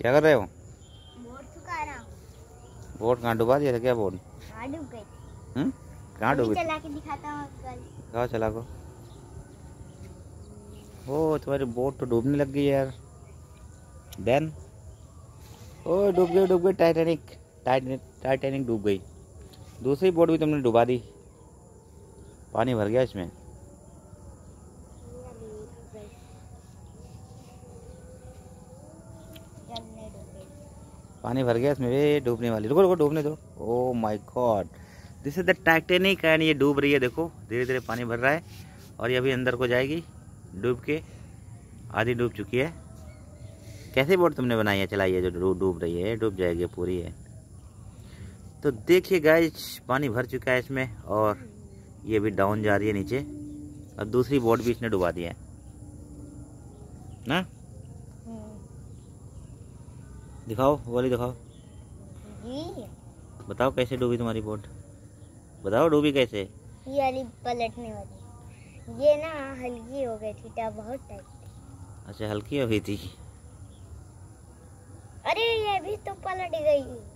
क्या कर रहे हो? बोट सुखा रहा हूँ। बोट कहाँ डुबा दिया था क्या बोट? हाँ डूब गई। कहाँ डूबी? चला के दिखाता हूँ कल। कहाँ चला को? ओ तुम्हारी बोट तो डूबने लग गई यार। देन ओ डूब गई टाइटैनिक डूब गई। दूसरी बोट भी तुमने डुबा दी। पानी भर गया इसमें। पानी भर गया इसमें। वे डूबने वाली। रुको रुको डूबने दो। Oh my god, this is the Titanic and ये डूब रही है। देखो धीरे धीरे पानी भर रहा है और ये अभी अंदर को जाएगी डूब के। आधी डूब चुकी है। कैसी बोट तुमने बनाई है, चलाई है जो डूब रही है? डूब जाएगी पूरी है। तो देखिए गाइस, पानी भर चुका है इसमें और ये भी डाउन जा रही है नीचे। अब दूसरी बोट भी इसने डुबा दिया है ना। दिखाओ वो वाली दिखाओ। बताओ कैसे डूबी तुम्हारी बोट? बताओ डूबी कैसे? ये वाली पलटने वाली, ये ना हल्की हो गई थी तब बहुत टाइट। अच्छा हल्की हो गई थी। अरे ये भी तो पलट गई।